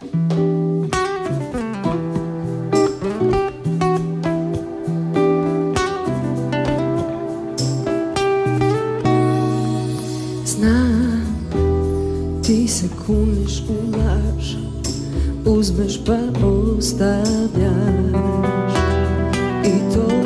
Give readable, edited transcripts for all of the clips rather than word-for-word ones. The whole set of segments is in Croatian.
Ti se kuniš u laž, uzmeš pa ostavljaš. I to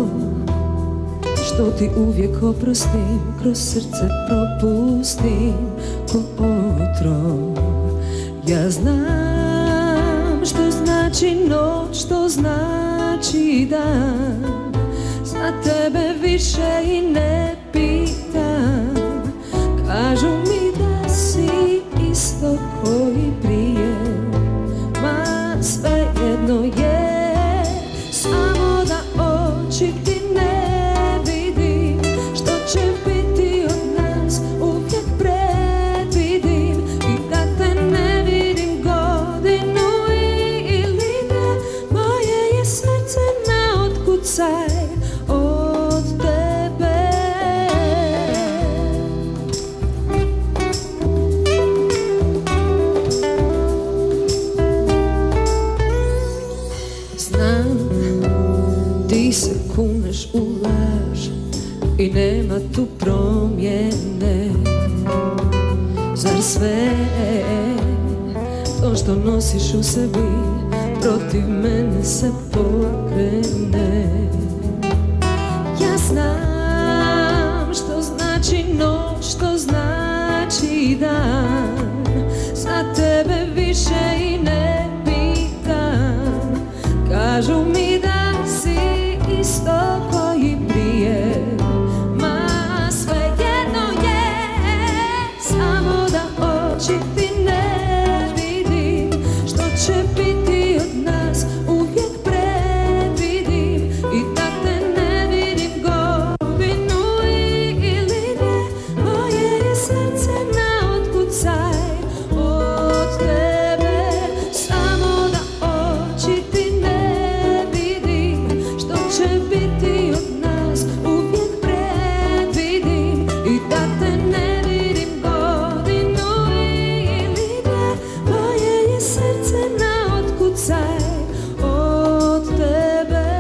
što ti uvijek oprostim, kroz srce propustim ko otrov. Ja znam što znači noć, što znači dan. Za tebe više i ne pitam. Kažu mi da si isto koji prije, ma svejedno je, samo da oči ti ne vidim. Što će biti od nas uvijek predvidim. I da te ne vidim godinu ili dve, moje je srce na otkucaj od tebe. Ti se kuneš u laž i nema tu promjene. Zar sve to što nosiš u sebi protiv mene se pokrene? Ja znam što znači noć, što znači dan. Za tebe više i ne pitam. Kažu mi da si isto koji prije, ma svejedno je, samo da oči ti ne vidim. Što će biti od nas uvijek predvidim. I da te ne vidim godinu ili dve, moje je srce na otkucaj od tebe. Samo da oči ti ne vidim. Što će biti od nas uvijek predvidim. I da te ne vidim godinu ili dve, moje je srce na otkucaj od tebe.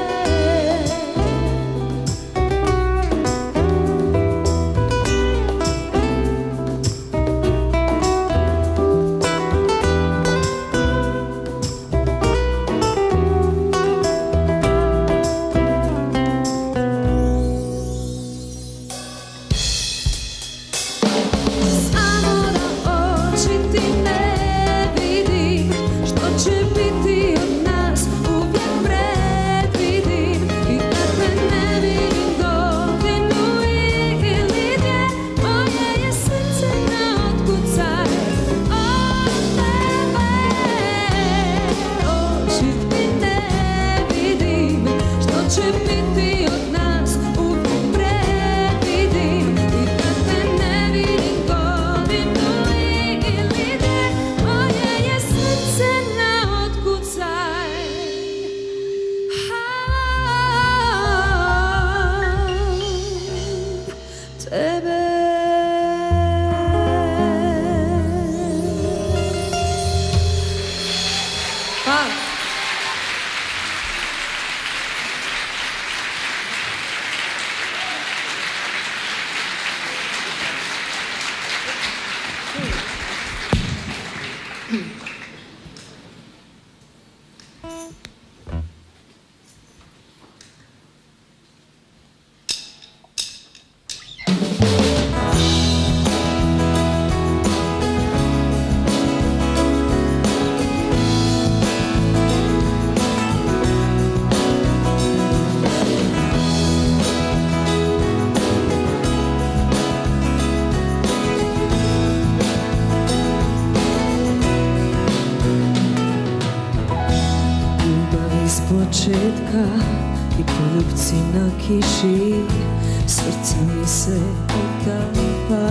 Samo da oči ti ne vidim. Što će biti od nas uvijek predvidim. I da te ne vidim godinu ili dve, moje je srce na otkucaj od tebe. Oči ti ne vidim. Što će biti od nas uvijek predvidim. I da te ne vidim godinu ili dve, moje je srce na otkucaj od tebe. Hvala. Početka i poljupci na kiši, srce mi se otapa.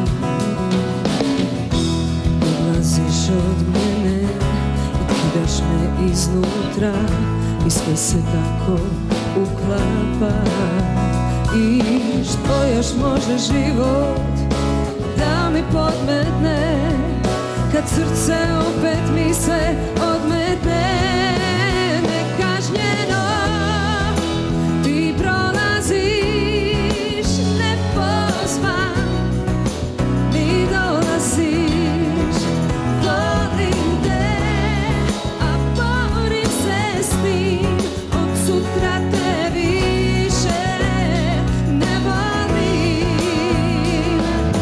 Odlaziš od mene i kidaš me iznutra i sve se tako uklapa. I što još može život da mi podmetne, kad srce opet mi mi se odmetne nekažnjeno. Ti prolaziš nepozvan, mi dolaziš, volim te, a borim se s tim, od sutra te više ne volim.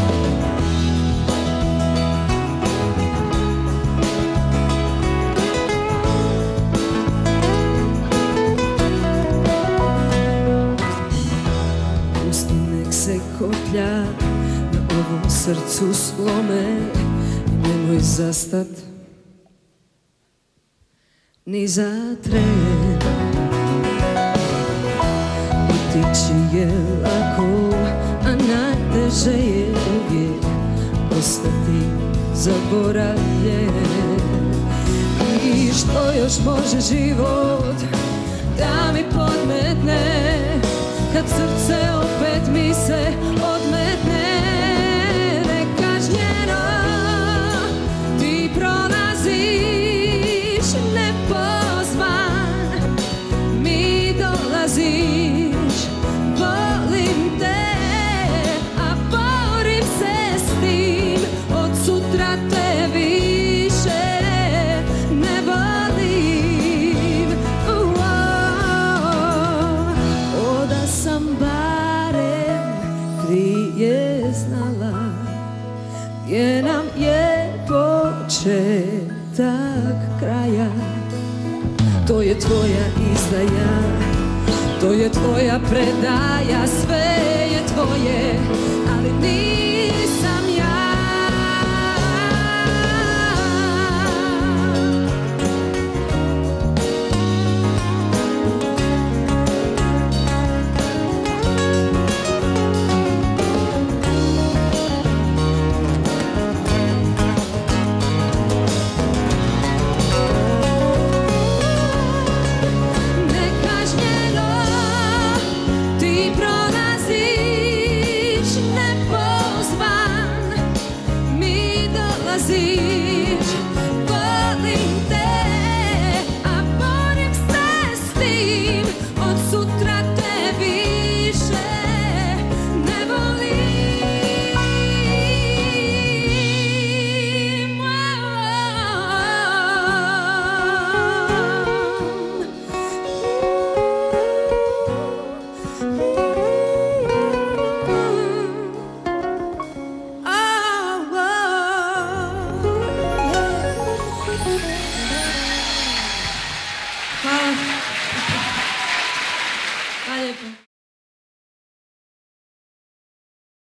Pusti nek se koplja na ovom srcu slome, nemoj zastat ni za tren. Otići je lako, a najteže je uvijek ostati zaboravljen. I što još može život da mi podmetne, kad srce opet mi se odmetne nekažnjeno. Ti prolaziš nepozvan, mi dolaziš, volim te, a borim se s tim, od sutra te više ne volim. O da sam barem prije znala gdje nam je početak kraja. To je tvoja izdaja, to je tvoja predaja, sve je tvoje, ali nisam ja. Volim te, a borim se s tim, od sutra te više ne volim. Hvala lijepo.